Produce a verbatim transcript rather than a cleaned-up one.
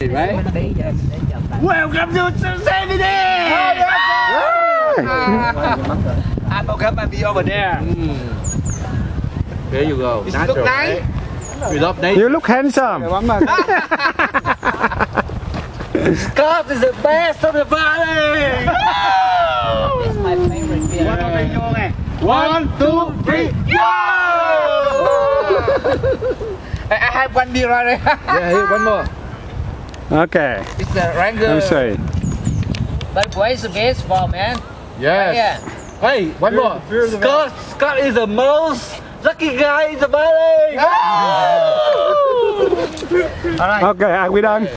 Right? Welcome to Yosemite! I'm gonna be over there. Mm. There you go. It Natural, look nice. right? We love nature. You look handsome. Scott is the best of the valley! It's my favorite beer. One, two, three, go! I have one beer right there. Yeah, here, one more. Okay. It's the Ranger. I'm sorry. But where's the best for, man? Yes. Yeah. Hey, one more. Scott, Scott is the most lucky guy in the valley. Okay, are we done?